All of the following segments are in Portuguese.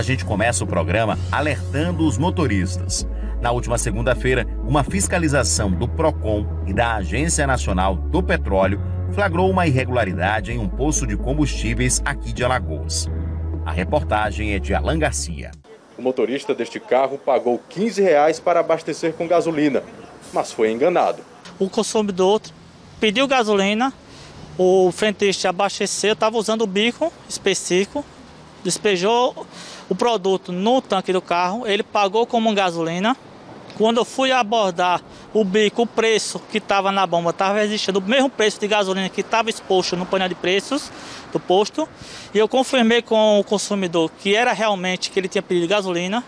A gente começa o programa alertando os motoristas. Na última segunda-feira, uma fiscalização do Procon e da Agência Nacional do Petróleo flagrou uma irregularidade em um posto de combustíveis aqui de Alagoas. A reportagem é de Alan Garcia. O motorista deste carro pagou R$15 para abastecer com gasolina, mas foi enganado. O consumidor pediu gasolina, o frentista abasteceu, estava usando o bico específico, despejou o produto no tanque do carro, ele pagou como gasolina. Quando eu fui abordar o bico, o preço que estava na bomba estava resistindo o mesmo preço de gasolina que estava exposto no painel de preços do posto. E eu confirmei com o consumidor que era realmente que ele tinha pedido gasolina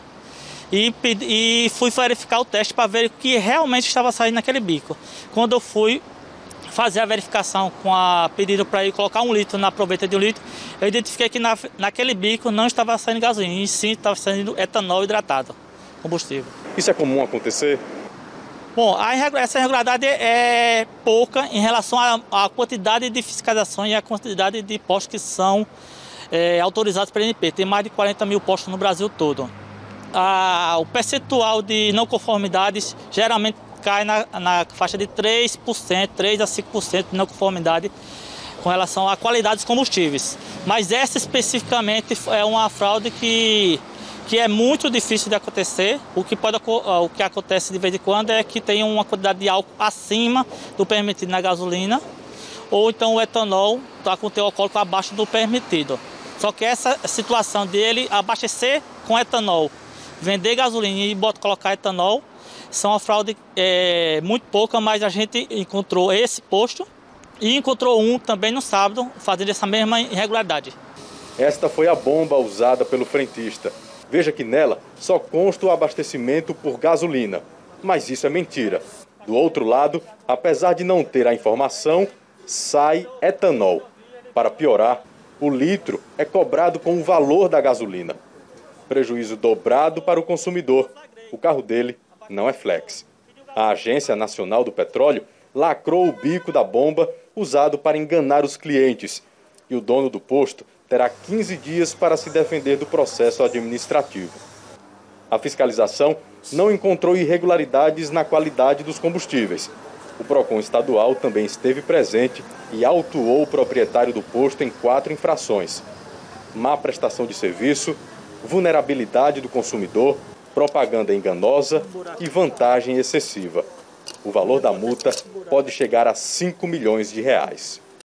e fui verificar o teste para ver o que realmente estava saindo naquele bico. Quando eu fui fazer a verificação com a pedido para ele colocar 1 litro na proveta de 1 litro, eu identifiquei que naquele bico não estava saindo gasolina, e sim estava saindo etanol hidratado, combustível. Isso é comum acontecer? Bom, essa irregularidade é pouca em relação à quantidade de fiscalizações e à quantidade de postos que são autorizados pela ANP. Tem mais de 40 mil postos no Brasil todo. O percentual de não conformidades geralmente cai na faixa de 3%, 3 a 5% de não conformidade com relação à qualidade dos combustíveis. Mas essa especificamente é uma fraude que é muito difícil de acontecer. O que acontece de vez em quando é que tem uma quantidade de álcool acima do permitido na gasolina, ou então o etanol está com o teor alcoólico abaixo do permitido. Só que essa situação dele abastecer com etanol, vender gasolina e colocar etanol, são uma fraude muito pouca, mas a gente encontrou esse posto e encontrou um também no sábado fazendo essa mesma irregularidade. Esta foi a bomba usada pelo frentista. Veja que nela só consta o abastecimento por gasolina, mas isso é mentira. Do outro lado, apesar de não ter a informação, sai etanol. Para piorar, o litro é cobrado com o valor da gasolina. Prejuízo dobrado para o consumidor. O carro dele não é flex. A Agência Nacional do Petróleo lacrou o bico da bomba usado para enganar os clientes. E o dono do posto terá 15 dias para se defender do processo administrativo. A fiscalização não encontrou irregularidades na qualidade dos combustíveis. O Procon estadual também esteve presente e autuou o proprietário do posto em 4 infrações: má prestação de serviço, vulnerabilidade do consumidor, propaganda enganosa e vantagem excessiva. O valor da multa pode chegar a R$5 milhões.